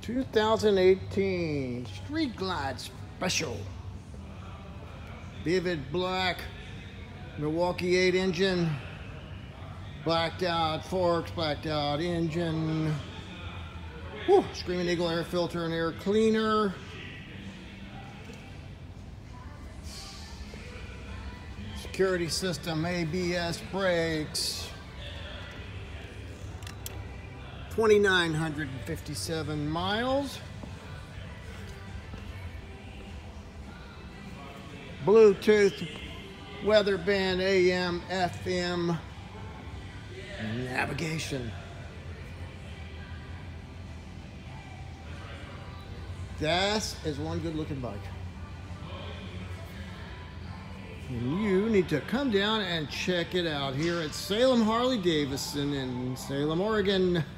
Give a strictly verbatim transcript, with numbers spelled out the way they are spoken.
two thousand eighteen Street Glide Special. Vivid black, Milwaukee eight engine, blacked out forks, blacked out engine. Whew, Screaming Eagle air filter and air cleaner. Security system, A B S brakes. two thousand nine hundred fifty-seven miles. Bluetooth, weather band, A M, F M, navigation. That is one good looking bike. And you need to come down and check it out here at Salem Harley-Davidson in Salem, Oregon.